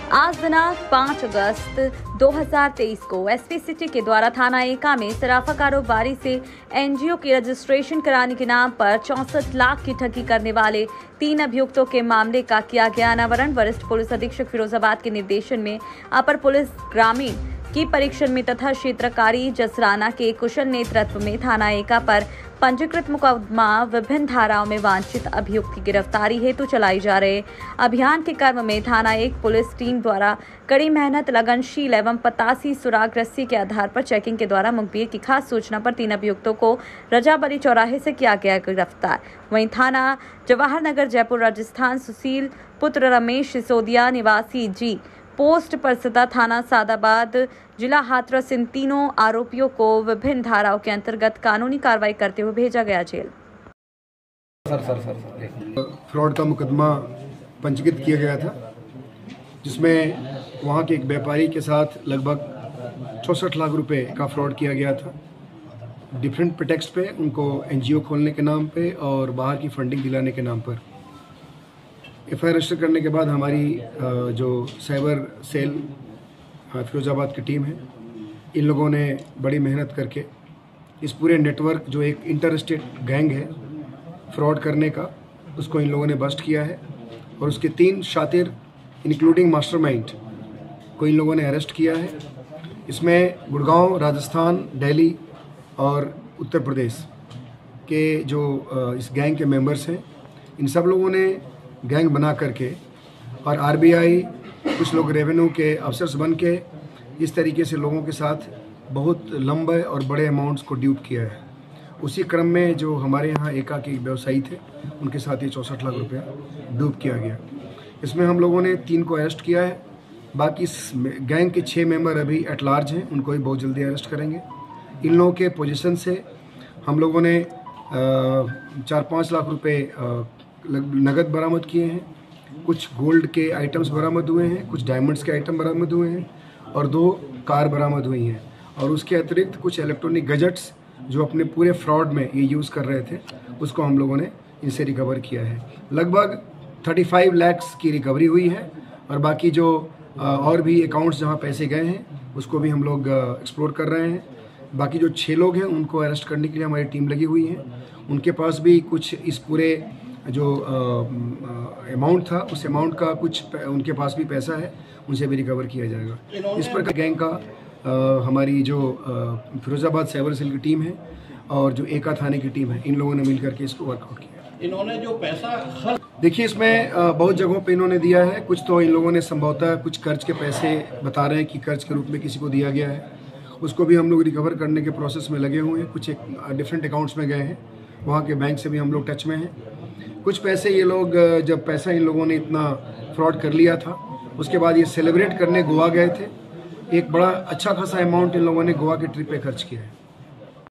आज दिनांक 5 अगस्त 2023 को एसपी सिटी के द्वारा थाना एका में सराफा कारोबारी से एनजीओ की रजिस्ट्रेशन कराने के नाम पर 64 लाख की ठगी करने वाले 3 अभियुक्तों के मामले का किया गया अनावरण। वरिष्ठ पुलिस अधीक्षक फिरोजाबाद के निर्देशन में अपर पुलिस ग्रामीण की परीक्षण में तथा क्षेत्रकारी जसराना के कुशल नेतृत्व में थाना एका पर पंजीकृत मुकदमा विभिन्न धाराओं में वांछित अभियुक्त की गिरफ्तारी हेतु चलाई जा रहे अभियान के क्रम में थाना एक पुलिस टीम द्वारा कड़ी मेहनत, लगनशील एवं पतासी सुराग रस्सी के आधार पर चेकिंग के द्वारा मुखबिर की खास सूचना पर 3 अभियुक्तों को रजाबरी चौराहे से किया गया गिरफ्तार। वहीं थाना जवाहर नगर जयपुर राजस्थान सुशील पुत्र रमेश सिसोदिया निवासी जी पोस्ट परसदा थाना सादाबाद जिला हाथरस इन तीनों आरोपियों को विभिन्न धाराओं के अंतर्गत कानूनी कार्रवाई करते हुए भेजा गया जेल। फ्रॉड का मुकदमा पंजीकृत किया गया था, जिसमें वहां के एक व्यापारी के साथ लगभग 64 लाख रुपए का फ्रॉड किया गया था। डिफरेंट प्रिटेक्स्ट पे उनको एनजीओ खोलने के नाम पे और बाहर की फंडिंग दिलाने के नाम पर एफआईआर रजिस्टर करने के बाद हमारी जो साइबर सेल फिरोजाबाद की टीम है, इन लोगों ने बड़ी मेहनत करके इस पूरे नेटवर्क जो एक इंटर स्टेट गैंग है फ्रॉड करने का, उसको इन लोगों ने बस्ट किया है और उसके 3 शातिर इंक्लूडिंग मास्टरमाइंड को इन लोगों ने अरेस्ट किया है। इसमें गुड़गांव, राजस्थान, दिल्ली और उत्तर प्रदेश के जो इस गैंग के मेंबर्स हैं, इन सब लोगों ने गैंग बना करके और आरबीआई, कुछ लोग रेवेन्यू के अफसर्स बन के इस तरीके से लोगों के साथ बहुत लंबे और बड़े अमाउंट्स को ड्यूप किया है। उसी क्रम में जो हमारे यहाँ एका के व्यवसायी थे, उनके साथ ये 64 लाख रुपया ड्यूप किया गया। इसमें हम लोगों ने 3 को अरेस्ट किया है। बाकी इस गैंग के 6 मेंबर अभी एट लार्ज हैं, उनको भी बहुत जल्दी अरेस्ट करेंगे। इन लोगों के पोजीशन से हम लोगों ने 4-5 लाख रुपए नगद बरामद किए हैं, कुछ गोल्ड के आइटम्स बरामद हुए हैं, कुछ डायमंड्स के आइटम बरामद हुए हैं और 2 कार बरामद हुई हैं। और उसके अतिरिक्त कुछ इलेक्ट्रॉनिक गैजेट्स जो अपने पूरे फ्रॉड में ये यूज़ कर रहे थे, उसको हम लोगों ने इनसे रिकवर किया है। लगभग 35 लाख की रिकवरी हुई है और बाकी जो और भी अकाउंट्स जहाँ पैसे गए हैं उसको भी हम लोग एक्सप्लोर कर रहे हैं। बाकी जो 6 लोग हैं उनको अरेस्ट करने के लिए हमारी टीम लगी हुई है। उनके पास भी कुछ इस पूरे जो अमाउंट था, उस अमाउंट का कुछ उनके पास भी पैसा है, उनसे भी रिकवर किया जाएगा। इस प्रकार गैंग का हमारी जो फिरोजाबाद साइबर सेल की टीम है और जो एका थाने की टीम है, इन लोगों ने मिलकर के इसको वर्कआउट किया। इन्होंने जो पैसा देखिए, इसमें बहुत जगहों पे इन्होंने दिया है। कुछ तो इन लोगों ने संभवतः कुछ कर्ज के पैसे बता रहे हैं कि कर्ज के रूप में किसी को दिया गया है, उसको भी हम लोग रिकवर करने के प्रोसेस में लगे हुए हैं। कुछ डिफरेंट अकाउंट्स में गए हैं, वहाँ के बैंक से भी हम लोग टच में हैं। कुछ पैसे ये लोग, जब पैसा इन लोगों ने इतना फ्रॉड कर लिया था, उसके बाद ये सेलिब्रेट करने गोवा गए थे। एक बड़ा अच्छा खासा अमाउंट इन लोगों ने गोवा के ट्रिप पे खर्च किया है।